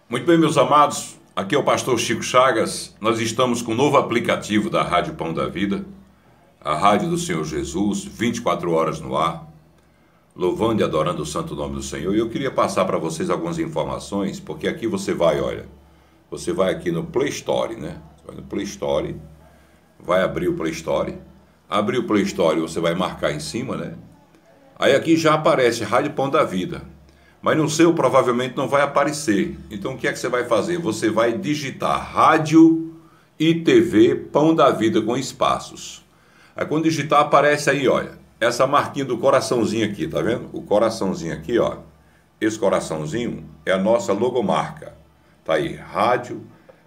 Muito bem, meus amados, aqui é o pastor Chico Chagas. Nós estamos com um novo aplicativo da Rádio Pão da Vida, a Rádio do Senhor Jesus, 24 horas no ar, louvando e adorando o santo nome do Senhor. E eu queria passar para vocês algumas informações, porque aqui você vai, olha, você vai aqui no Play Store, né? Você vai no Play Store, vai abrir o Play Store, abrir o Play Store, você vai marcar em cima, né? Aí aqui já aparece Rádio Pão da Vida, mas no seu provavelmente não vai aparecer. Então o que é que você vai fazer? Você vai digitar Rádio e TV Pão da Vida com espaços. Aí quando digitar aparece aí, olha, essa marquinha do coraçãozinho aqui, tá vendo? O coraçãozinho aqui, ó, esse coraçãozinho é a nossa logomarca. Tá aí, Rádio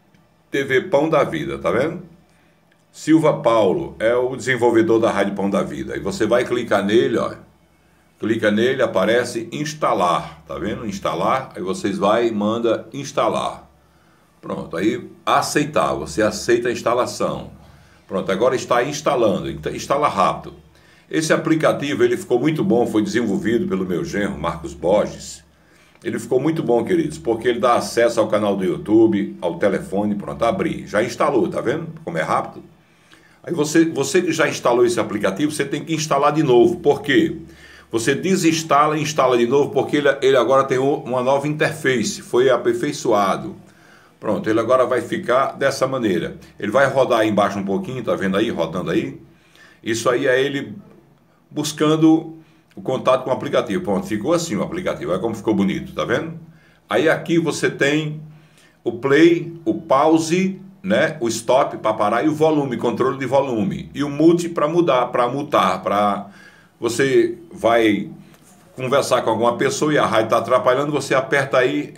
TV Pão da Vida, tá vendo? Silva Paulo é o desenvolvedor da Rádio Pão da Vida. E você vai clicar nele, ó. Clica nele, aparece instalar, tá vendo? Instalar, aí vocês vai e manda instalar. Pronto, aí aceitar, você aceita a instalação. Pronto, agora está instalando, instala rápido. Esse aplicativo, ele ficou muito bom, foi desenvolvido pelo meu genro, Marcos Borges. Ele ficou muito bom, queridos, porque ele dá acesso ao canal do YouTube, ao telefone, pronto, abri. Já instalou, tá vendo como é rápido? Aí você que já instalou esse aplicativo, você tem que instalar de novo, por quê? Você desinstala e instala de novo, porque ele agora tem uma nova interface, foi aperfeiçoado. Pronto, ele agora vai ficar dessa maneira. Ele vai rodar aí embaixo um pouquinho, tá vendo aí, rodando aí? Isso aí é ele buscando o contato com o aplicativo. Pronto, ficou assim o aplicativo, olha como ficou bonito, tá vendo? Aí aqui você tem o play, o pause, né? O stop para parar e o volume, controle de volume. E o mute para mudar, para mutar, para... Você vai conversar com alguma pessoa e a rádio está atrapalhando, você aperta aí,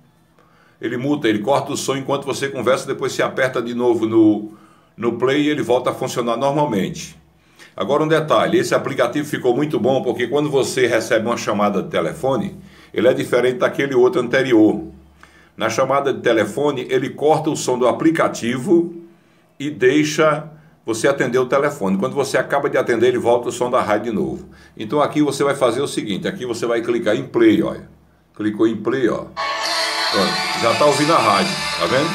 ele muta, ele corta o som enquanto você conversa, depois você aperta de novo no play e ele volta a funcionar normalmente. Agora um detalhe, esse aplicativo ficou muito bom porque quando você recebe uma chamada de telefone, ele é diferente daquele outro anterior. Na chamada de telefone, ele corta o som do aplicativo e deixa... você atendeu o telefone. Quando você acaba de atender, ele volta o som da rádio de novo. Então aqui você vai fazer o seguinte, aqui você vai clicar em play, olha. Clicou em play, ó. Pronto, já está ouvindo a rádio, tá vendo?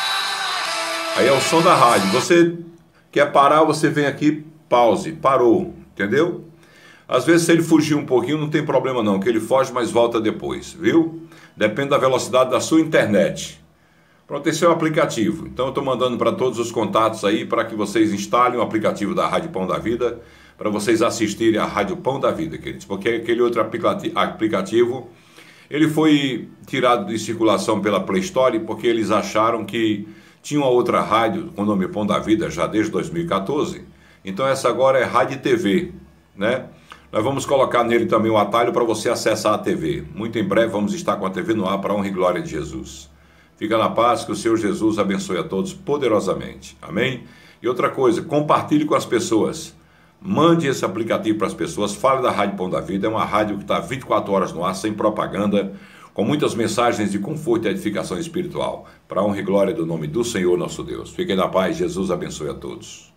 Aí é o som da rádio. Você quer parar, você vem aqui, pause, parou, entendeu? Às vezes se ele fugir um pouquinho, não tem problema não, que ele foge, mas volta depois, viu? Depende da velocidade da sua internet. Pronto, esse é o aplicativo. Então eu estou mandando para todos os contatos aí para que vocês instalem o aplicativo da Rádio Pão da Vida, para vocês assistirem a Rádio Pão da Vida, queridos. Porque aquele outro aplicativo, ele foi tirado de circulação pela Play Store, porque eles acharam que tinha uma outra rádio com o nome Pão da Vida já desde 2014. Então essa agora é Rádio TV, né? Nós vamos colocar nele também o atalho para você acessar a TV. Muito em breve vamos estar com a TV no ar para a honra e glória de Jesus. Fica na paz, que o Senhor Jesus abençoe a todos poderosamente. Amém? E outra coisa, compartilhe com as pessoas. Mande esse aplicativo para as pessoas. Fale da Rádio Pão da Vida. É uma rádio que está 24 horas no ar, sem propaganda, com muitas mensagens de conforto e edificação espiritual. Para a honra e glória do nome do Senhor nosso Deus. Fiquem na paz, Jesus abençoe a todos.